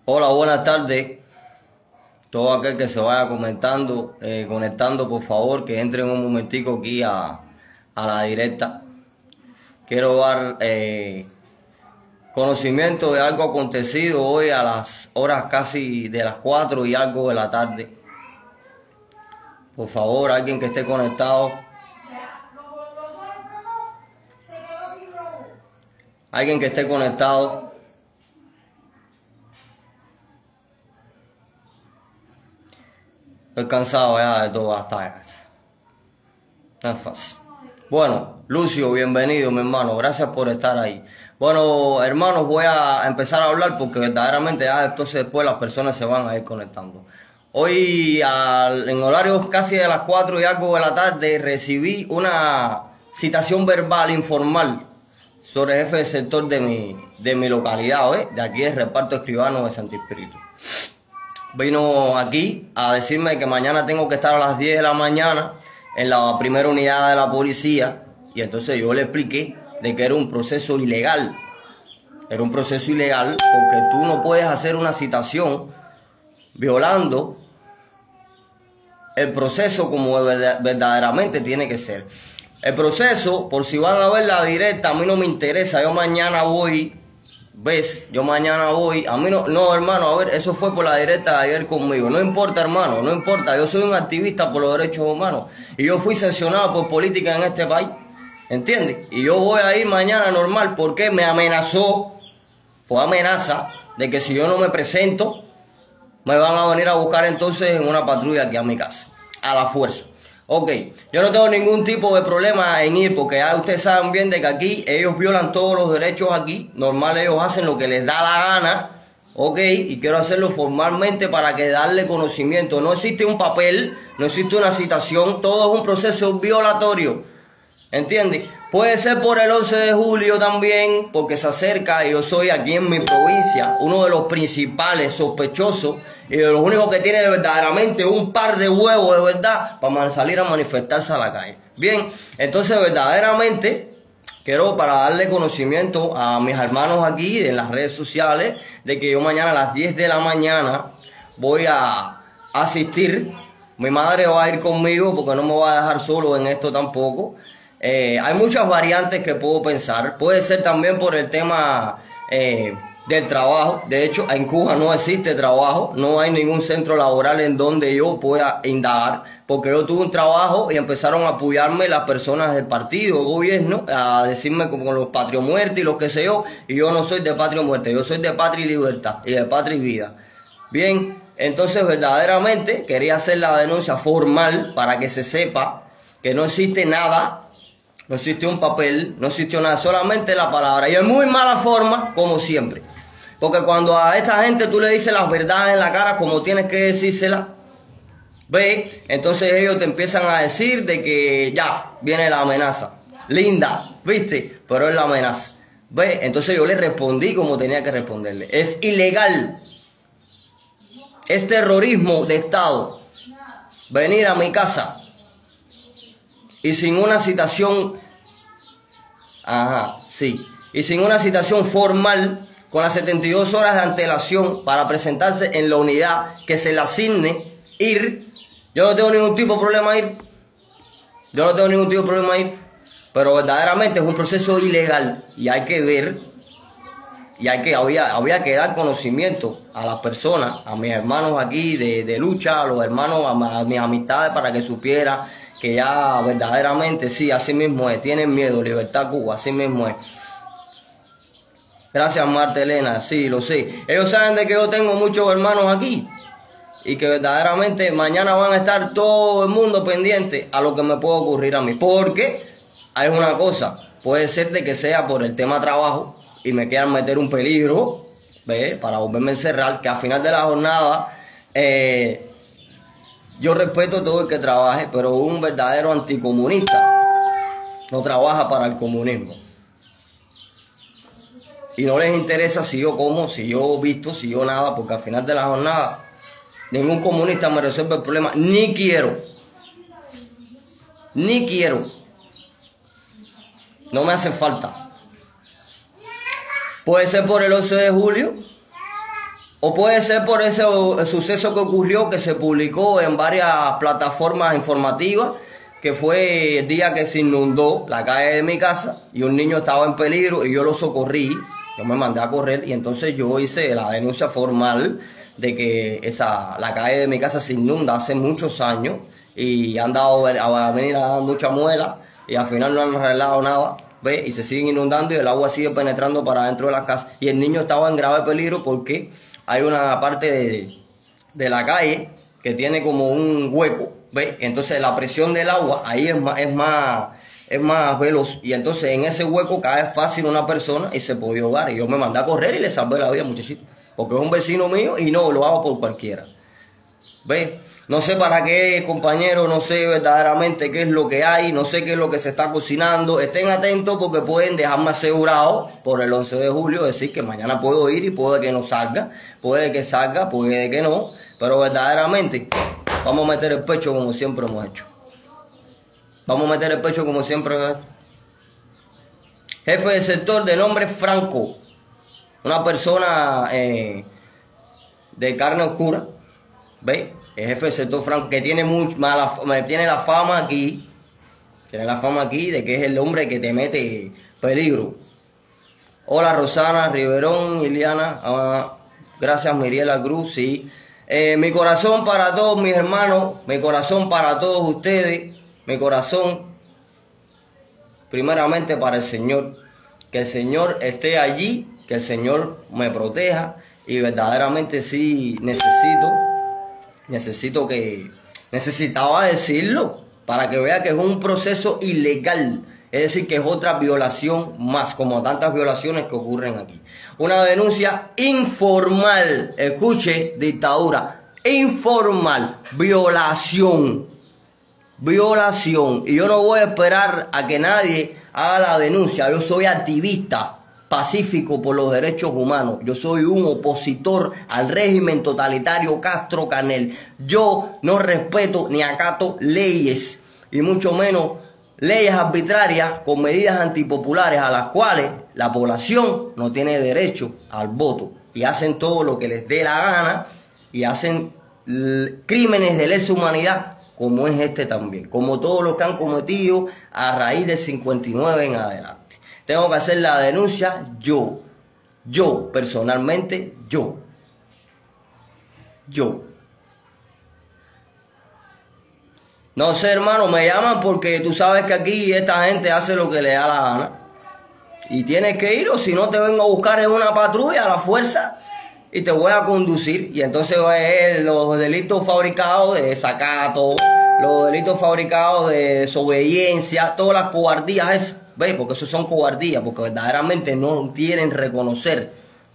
Hola, buenas tardes. Todo aquel que se vaya conectando, por favor, que entre un momentico aquí a la directa. Quiero dar conocimiento de algo acontecido hoy a las horas casi de las 4 y algo de la tarde. Por favor, alguien que esté conectado. Alguien que esté conectado. Estoy cansado ya de todo hasta ya. No es fácil. Bueno, Lucio, bienvenido, mi hermano. Gracias por estar ahí. Bueno, hermanos, voy a empezar a hablar porque verdaderamente ya entonces después las personas se van a ir conectando. Hoy, en horarios casi de las 4 y algo de la tarde, recibí una citación verbal informal sobre el jefe del sector de mi localidad, de aquí del reparto escribano de Santo Espíritu. Vino aquí a decirme que mañana tengo que estar a las 10 de la mañana en la primera unidad de la policía, y entonces yo le expliqué de que era un proceso ilegal. Era un proceso ilegal porque tú no puedes hacer una citación violando el proceso como verdaderamente tiene que ser. El proceso, por si van a ver la directa, a mí no me interesa. Yo mañana voy, yo mañana voy. A mí no, hermano, a ver, eso fue por la directa de ayer conmigo. No importa, hermano, no importa. Yo soy un activista por los derechos humanos y yo fui sancionado por política en este país, ¿entiendes? Y yo voy a ir mañana normal porque me amenazó, fue amenaza de que si yo no me presento, me van a venir a buscar entonces en una patrulla aquí a mi casa, a la fuerza. Ok, yo no tengo ningún tipo de problema en ir porque ya ustedes saben bien de que aquí ellos violan todos los derechos aquí. Normal, ellos hacen lo que les da la gana. Ok, y quiero hacerlo formalmente para que darle conocimiento. No existe un papel, no existe una citación, todo es un proceso violatorio. ¿Entiendes? Puede ser por el 11 de julio también, porque se acerca y yo soy aquí en mi provincia uno de los principales sospechosos y de los únicos que tiene verdaderamente un par de huevos de verdad para salir a manifestarse a la calle. Bien, entonces verdaderamente quiero para darle conocimiento a mis hermanos aquí en las redes sociales de que yo mañana a las 10 de la mañana voy a asistir. Mi madre va a ir conmigo porque no me va a dejar solo en esto tampoco. Hay muchas variantes que puedo pensar. Puede ser también por el tema del trabajo. De hecho, en Cuba no existe trabajo. No hay ningún centro laboral en donde yo pueda indagar. Porque yo tuve un trabajo y empezaron a apoyarme las personas del partido, gobierno, a decirme como los patria muerte y los que sé yo. Y yo no soy de patria muerte. Yo soy de patria y libertad y de patria y vida. Bien, entonces verdaderamente quería hacer la denuncia formal para que se sepa que no existe nada. No existió un papel, no existió nada, solamente la palabra. Y en muy mala forma, como siempre. Porque cuando a esta gente tú le dices las verdades en la cara como tienes que decírselas, ¿ves? Entonces ellos te empiezan a decir de que ya, viene la amenaza. Linda, ¿viste? Pero es la amenaza. ¿Ves? Entonces yo le respondí como tenía que responderle. Es ilegal. Es terrorismo de Estado. Venir a mi casa y sin una citación, y sin una citación formal, con las 72 horas de antelación para presentarse en la unidad que se le asigne, ir. Yo no tengo ningún tipo de problema ir. Yo no tengo ningún tipo de problema ir. Pero verdaderamente es un proceso ilegal y hay que ver, y había que dar conocimiento a las personas, a mis hermanos aquí de lucha, a los hermanos, a mis amistades para que supieran que ya verdaderamente sí, así mismo es, tienen miedo, Libertad Cuba, así mismo es. Gracias, Marta Elena, sí, lo sé. Ellos saben de que yo tengo muchos hermanos aquí y que verdaderamente mañana van a estar todo el mundo pendiente a lo que me puede ocurrir a mí. Porque hay una cosa, puede ser de que sea por el tema trabajo y me quieran meter un peligro, ¿ves? Para volverme a encerrar, que al final de la jornada yo respeto todo el que trabaje, pero un verdadero anticomunista no trabaja para el comunismo. Y no les interesa si yo como, si yo visto, si yo nada, porque al final de la jornada ningún comunista me resuelve el problema, ni quiero. Ni quiero. No me hace falta. Puede ser por el 11 de julio O puede ser por ese suceso que ocurrió, que se publicó en varias plataformas informativas, que fue el día que se inundó la calle de mi casa y un niño estaba en peligro y yo lo socorrí. Yo me mandé a correr y entonces yo hice la denuncia formal de que la calle de mi casa se inunda hace muchos años y han dado a venir a dar mucha muela y al final no han arreglado nada, ¿ve? Y se siguen inundando y el agua sigue penetrando para dentro de la casa y el niño estaba en grave peligro porque hay una parte de la calle que tiene como un hueco, ¿ve? Entonces la presión del agua ahí es más veloz y entonces en ese hueco cae fácil una persona y se podía ahogar y yo me mandé a correr y le salvé la vida, muchachito, porque es un vecino mío y no lo hago por cualquiera. ¿Ve? No sé para qué, compañero, no sé verdaderamente qué es lo que hay, no sé qué es lo que se está cocinando. Estén atentos porque pueden dejarme asegurado por el 11 de julio, decir que mañana puedo ir y puede que no salga, puede que salga, puede que no, pero verdaderamente vamos a meter el pecho como siempre hemos hecho. Vamos a meter el pecho como siempre hemos hecho. Jefe de sector de nombre Franco, una persona de carne oscura, ¿veis? El jefe del sector Franco, que tiene tiene la fama aquí, de que es el hombre que te mete peligro. Hola Rosana, Riverón, Iliana, gracias Miriela Cruz, sí. Mi corazón para todos mis hermanos, mi corazón para todos ustedes, mi corazón primeramente para el Señor, que el Señor esté allí, que el Señor me proteja y verdaderamente sí necesitaba decirlo para que vea que es un proceso ilegal, es decir, que es otra violación más, como tantas violaciones que ocurren aquí. Una denuncia informal, escuche, dictadura, informal, violación, y yo no voy a esperar a que nadie haga la denuncia. Yo soy activista pacífico por los derechos humanos. Yo soy un opositor al régimen totalitario Castro Canel. Yo no respeto ni acato leyes, y mucho menos leyes arbitrarias con medidas antipopulares a las cuales la población no tiene derecho al voto. Y hacen todo lo que les dé la gana y hacen crímenes de lesa humanidad, como es este también, como todos los que han cometido a raíz del 59 en adelante. Tengo que hacer la denuncia yo personalmente, yo. No sé, hermano, me llaman porque tú sabes que aquí esta gente hace lo que le da la gana. Y tienes que ir, o si no te vengo a buscar en una patrulla a la fuerza y te voy a conducir. Y entonces los delitos fabricados de desacato, los delitos fabricados de desobediencia, todas las cobardías esas, ¿veis? Porque eso son cobardías, porque verdaderamente no quieren reconocer,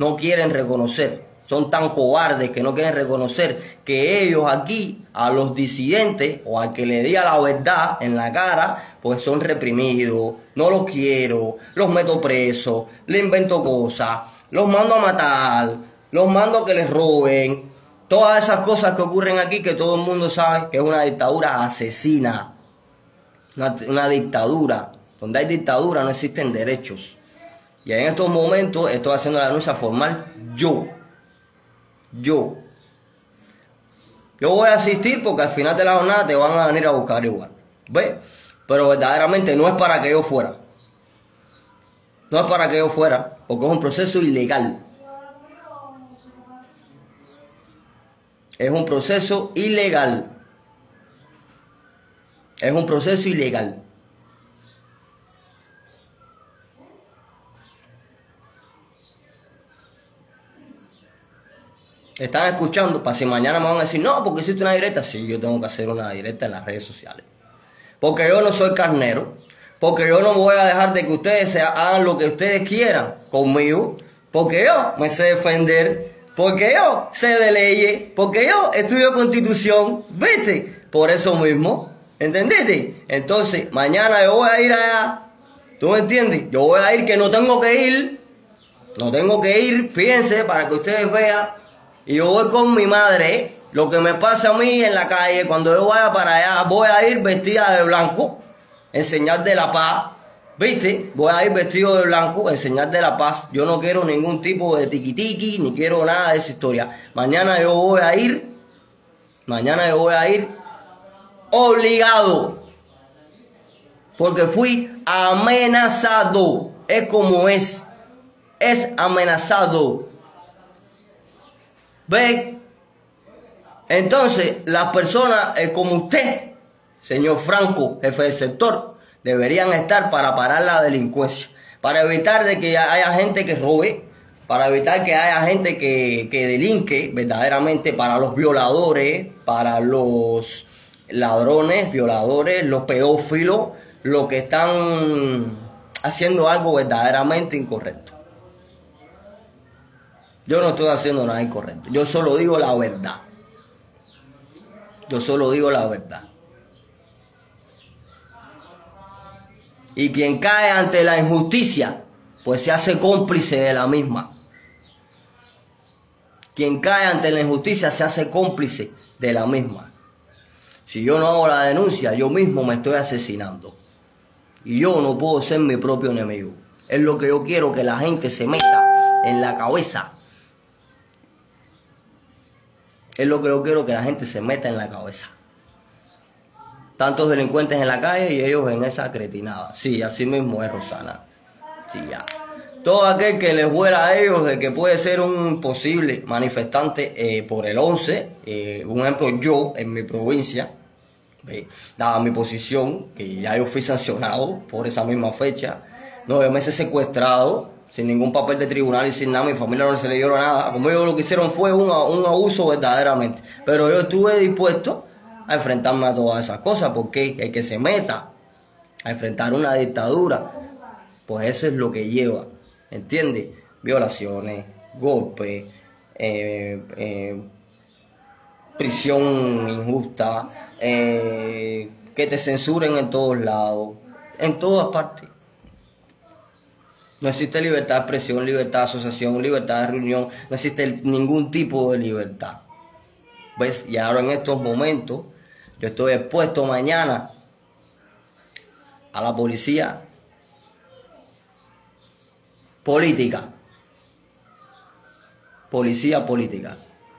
son tan cobardes que no quieren reconocer que ellos aquí, a los disidentes o al que le diga la verdad en la cara, pues son reprimidos, no los quiero, los meto presos, les invento cosas, los mando a matar, los mando a que les roben. Todas esas cosas que ocurren aquí, que todo el mundo sabe que es una dictadura asesina. Una dictadura. Donde hay dictadura no existen derechos. Y en estos momentos estoy haciendo la denuncia formal yo. Yo voy a asistir porque al final de la jornada te van a venir a buscar igual. ¿Ves? Pero verdaderamente no es para que yo fuera. No es para que yo fuera, porque es un proceso ilegal. Es un proceso ilegal. Es un proceso ilegal. Están escuchando, para si mañana me van a decir, no, porque hiciste una directa. Sí, yo tengo que hacer una directa en las redes sociales. Porque yo no soy carnero. Porque yo no voy a dejar de que ustedes hagan lo que ustedes quieran conmigo. Porque yo me sé defender. Porque yo sé de leyes. Porque yo estudio constitución. ¿Viste? Por eso mismo. ¿Entendiste? Entonces, mañana yo voy a ir allá. ¿Tú me entiendes? Yo voy a ir, que no tengo que ir. No tengo que ir, fíjense, para que ustedes vean. Y yo voy con mi madre. Lo que me pasa a mí en la calle, cuando yo vaya para allá, voy a ir vestida de blanco, en señal de la paz. ¿Viste? Voy a ir vestido de blanco en señal de la paz. Yo no quiero ningún tipo de tiquitiqui, ni quiero nada de esa historia. Mañana yo voy a ir obligado. Porque fui amenazado. Es como es. Es amenazado. ¿Ve? Entonces, las personas como usted, señor Franco, jefe del sector, deberían estar para parar la delincuencia, para evitar de que haya gente que robe, para evitar que haya gente que delinque verdaderamente, para los violadores, para los ladrones, violadores, los pedófilos, los que están haciendo algo verdaderamente incorrecto. Yo no estoy haciendo nada incorrecto, yo solo digo la verdad. Yo solo digo la verdad. Y quien cae ante la injusticia, pues se hace cómplice de la misma. Quien cae ante la injusticia se hace cómplice de la misma. Si yo no hago la denuncia, yo mismo me estoy asesinando. Y yo no puedo ser mi propio enemigo. Es lo que yo quiero que la gente se meta en la cabeza. Es lo que yo quiero que la gente se meta en la cabeza. Tantos delincuentes en la calle y ellos en esa cretinada. Sí, así mismo es, Rosana. Sí, ya. Todo aquel que les vuela a ellos de que puede ser un posible manifestante por el 11, un ejemplo, yo en mi provincia, dada mi posición, que ya yo fui sancionado por esa misma fecha, 9 meses secuestrado, sin ningún papel de tribunal y sin nada, mi familia no se le dio nada. Como ellos lo que hicieron fue un abuso verdaderamente. Pero yo estuve dispuesto a enfrentarme a todas esas cosas, porque el que se meta a enfrentar una dictadura, pues eso es lo que lleva, ¿entiendes? Violaciones, golpes, prisión injusta, que te censuren en todos lados, en todas partes. No existe libertad de expresión, libertad de asociación, libertad de reunión, no existe ningún tipo de libertad. ¿Ves? Y ahora en estos momentos, yo estoy expuesto mañana a la policía política. Policía política.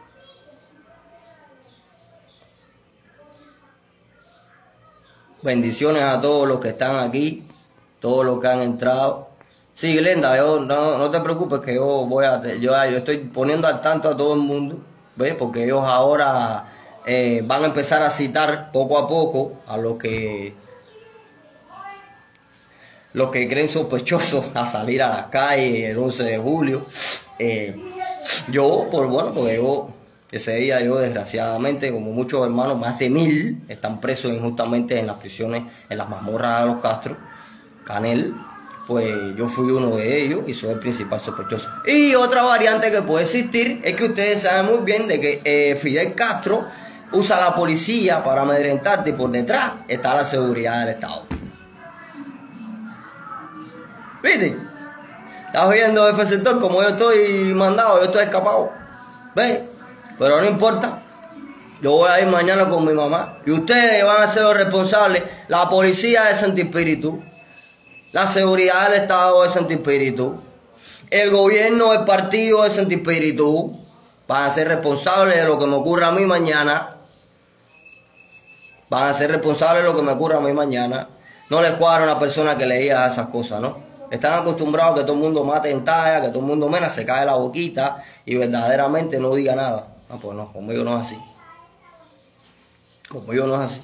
Bendiciones a todos los que están aquí, todos los que han entrado. Sí, Glenda, no te preocupes que yo estoy poniendo al tanto a todo el mundo, ¿ves? Porque ellos ahora van a empezar a citar poco a poco a los que creen sospechosos a salir a las calles el 11 de julio. Porque ese día desgraciadamente, como muchos hermanos, más de 1000 están presos injustamente en las prisiones, en las mazmorras de los Castro, Canel. Pues yo fui uno de ellos y soy el principal sospechoso. Y otra variante que puede existir es que ustedes saben muy bien de que Fidel Castro usa la policía para amedrentarte y por detrás está la seguridad del Estado. ¿Viste? ¿Estás viendo ese sector como yo estoy mandado? Yo estoy escapado. ¿Ves? Pero no importa. Yo voy a ir mañana con mi mamá. Y ustedes van a ser los responsables. La policía de Santo Espíritu. La seguridad del Estado de Santo Espíritu, el gobierno del partido de Santo Espíritu van a ser responsables de lo que me ocurra a mí mañana. Van a ser responsables de lo que me ocurra a mí mañana. No les cuadra a una persona que le diga esas cosas, ¿no? Están acostumbrados a que todo el mundo mate en talla, que todo el mundo se cae la boquita y verdaderamente no diga nada. No, pues no, conmigo no es así. Conmigo no es así.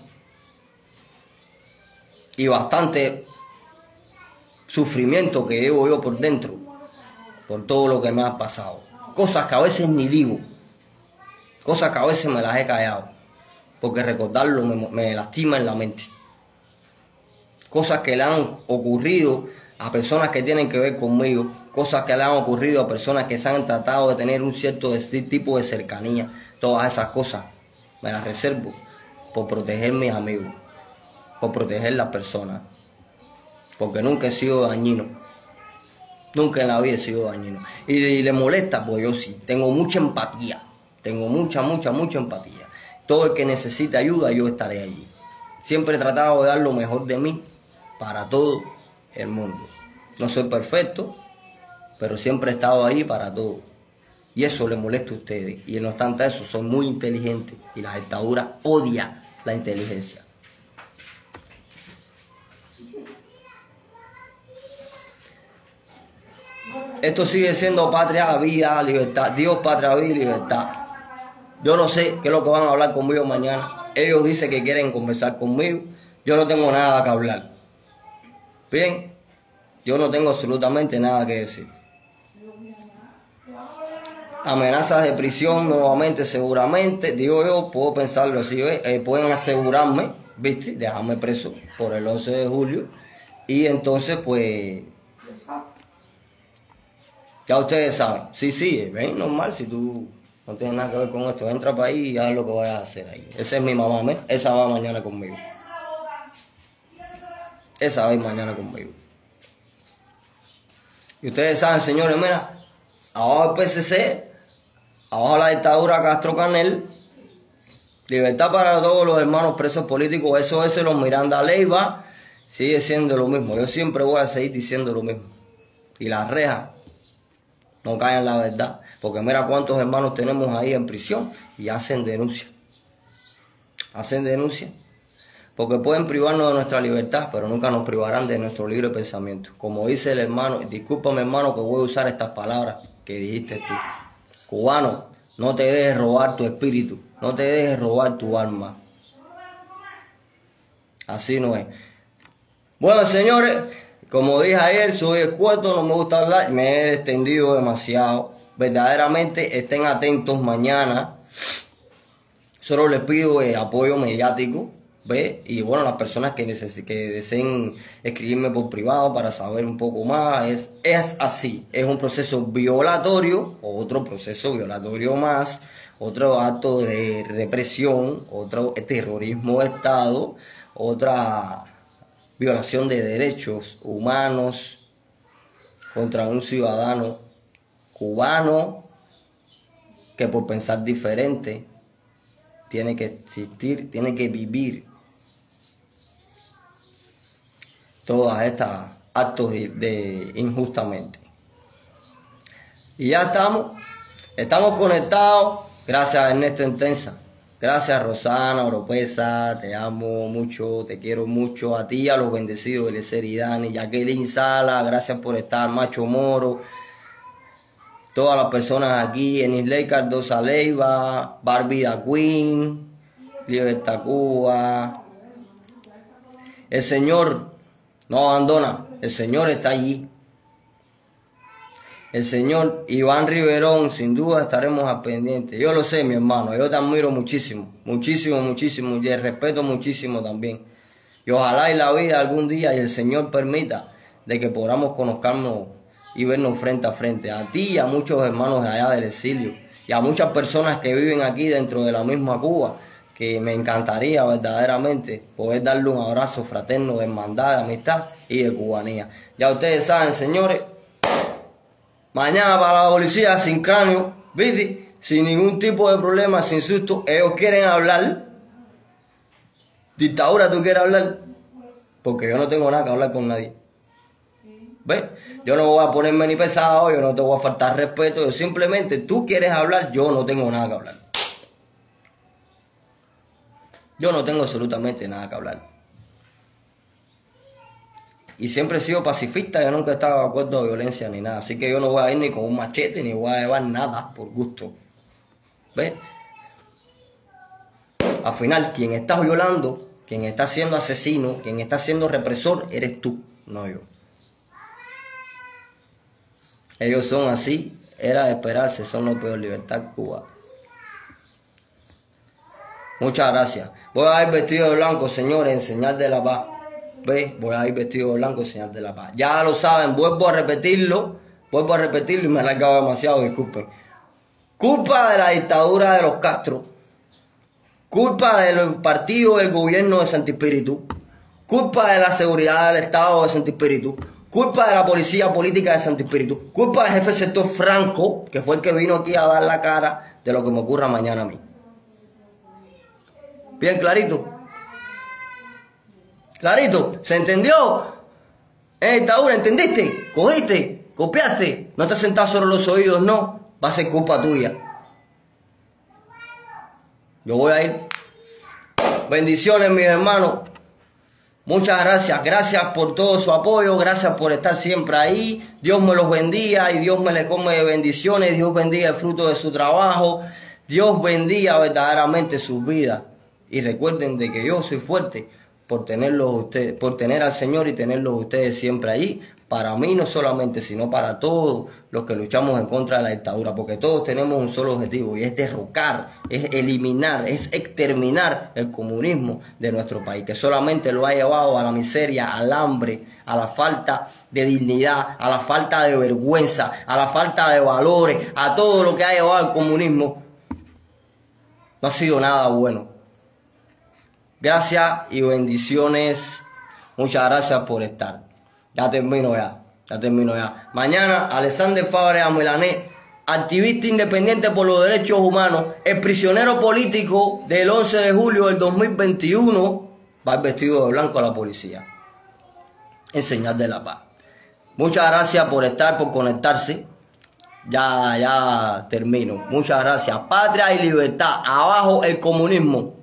Y bastante sufrimiento que llevo yo por dentro, por todo lo que me ha pasado. Cosas que a veces ni digo, cosas que a veces me las he callado, porque recordarlo me lastima en la mente. Cosas que le han ocurrido a personas que tienen que ver conmigo, cosas que le han ocurrido a personas que se han tratado de tener un cierto tipo de cercanía. Todas esas cosas me las reservo por proteger mis amigos, por proteger las personas. Porque nunca he sido dañino. Nunca en la vida he sido dañino. Y le molesta, pues yo sí. Tengo mucha empatía. Tengo mucha empatía. Todo el que necesite ayuda, yo estaré allí. Siempre he tratado de dar lo mejor de mí para todos el mundo. No soy perfecto, pero siempre he estado ahí para todo. Y eso les molesta a ustedes. Y no obstante eso, son muy inteligentes. Y la dictadura odia la inteligencia. Esto sigue siendo patria, vida, libertad. Dios, patria, vida y libertad. Yo no sé qué es lo que van a hablar conmigo mañana. Ellos dicen que quieren conversar conmigo. Yo no tengo nada que hablar. Bien, yo no tengo absolutamente nada que decir. Amenazas de prisión nuevamente, seguramente. Digo yo, puedo pensarlo así. Pueden asegurarme, ¿viste? Dejarme preso por el 11 de julio. Y entonces, pues, ya ustedes saben. Sí, es bien normal si tú no tienes nada que ver con esto. Entra para ahí y haz lo que vayas a hacer ahí. Esa es mi mamá, ¿me? Esa va mañana conmigo. Esa va a ir mañana conmigo. Y ustedes saben, señores, mira, abajo el PCC, abajo la dictadura Castro-Canel, libertad para todos los hermanos presos políticos, eso es los Miranda Leiva, sigue siendo lo mismo. Yo siempre voy a seguir diciendo lo mismo. Y las rejas no callan la verdad, porque mira cuántos hermanos tenemos ahí en prisión y hacen denuncia. Hacen denuncia. Porque pueden privarnos de nuestra libertad, pero nunca nos privarán de nuestro libre pensamiento. Como dice el hermano, discúlpame hermano que voy a usar estas palabras que dijiste tú. Cubano, no te dejes robar tu espíritu, no te dejes robar tu alma. Así no es. Bueno, señores, como dije ayer, soy escueto, no me gusta hablar, me he extendido demasiado. Verdaderamente estén atentos mañana. Solo les pido apoyo mediático. ¿Ve? Y bueno, las personas que deseen escribirme por privado para saber un poco más, es así, es un proceso violatorio, otro proceso violatorio más, otro acto de represión, otro terrorismo de Estado, otra violación de derechos humanos contra un ciudadano cubano que por pensar diferente tiene que existir, tiene que vivir todas estas actos de injustamente. Y ya estamos conectados. Gracias Ernesto Intensa, gracias Rosana Oropesa, te amo mucho, te quiero mucho, a ti, a los bendecidos, Eliezer y Dani, Jacqueline Sala, gracias por estar, Macho Moro, todas las personas aquí, Enisley Cardosa Leiva, Barbie da Queen, Libertad Cuba. El Señor no abandona, el Señor está allí. El señor Iván Riverón, sin duda estaremos al pendiente. Yo lo sé, mi hermano, yo te admiro muchísimo, muchísimo, muchísimo, y te respeto muchísimo también. Y ojalá en la vida algún día y el Señor permita de que podamos conocernos y vernos frente a frente. A ti y a muchos hermanos de allá del exilio, y a muchas personas que viven aquí dentro de la misma Cuba, que me encantaría verdaderamente poder darle un abrazo fraterno de hermandad, de amistad y de cubanía. Ya ustedes saben, señores, mañana para la policía sin cráneo, ¿viste? Sin ningún tipo de problema, sin susto. Ellos quieren hablar. Dictadura, ¿tú quieres hablar? Porque yo no tengo nada que hablar con nadie. ¿Ves? Yo no voy a ponerme ni pesado, yo no te voy a faltar respeto. Yo simplemente, tú quieres hablar, yo no tengo nada que hablar. Yo no tengo absolutamente nada que hablar. Y siempre he sido pacifista, yo nunca he estado de acuerdo a violencia ni nada. Así que yo no voy a ir ni con un machete, ni voy a llevar nada por gusto. ¿Ves? Al final, quien está violando, quien está siendo asesino, quien está siendo represor, eres tú, no yo. Ellos son así, era de esperarse, son los peor. Libertad Cuba. Muchas gracias. Voy a ir vestido de blanco, señores, en señal de la paz. ¿Ve? Voy a ir vestido de blanco en señal de la paz. Ya lo saben, vuelvo a repetirlo y me he alargado demasiado, disculpen. Culpa de la dictadura de los Castro. Culpa del partido del gobierno de Santi Espíritu. Culpa de la seguridad del Estado de Santi Espíritu. Culpa de la policía política de Santi Espíritu. Culpa del jefe del sector Franco, que fue el que vino aquí a dar la cara de lo que me ocurra mañana a mí. Bien clarito. Clarito, ¿se entendió? Dictadura, ¿entendiste? ¿Cogiste? ¿Copiaste? No te has sentado sobre los oídos, no. Va a ser culpa tuya. Yo voy a ir. Bendiciones, mis hermanos. Muchas gracias. Gracias por todo su apoyo. Gracias por estar siempre ahí. Dios me los bendiga y Dios me les come de bendiciones. Dios bendiga el fruto de su trabajo. Dios bendiga verdaderamente sus vidas. Y recuerden de que yo soy fuerte por tenerlos ustedes, por tener al Señor y tenerlos ustedes siempre ahí. Para mí no solamente, sino para todos los que luchamos en contra de la dictadura, porque todos tenemos un solo objetivo y es derrocar, es eliminar, es exterminar el comunismo de nuestro país, que solamente lo ha llevado a la miseria, al hambre, a la falta de dignidad, a la falta de vergüenza, a la falta de valores, a todo lo que ha llevado el comunismo. No ha sido nada bueno. Gracias y bendiciones. Muchas gracias por estar. Ya termino ya. Mañana, Alexander Fabregat Milanés, activista independiente por los derechos humanos, el prisionero político del 11 de julio del 2021, va vestido de blanco a la policía, en señal de la paz. Muchas gracias por estar, por conectarse. Ya termino. Muchas gracias. Patria y libertad. Abajo el comunismo.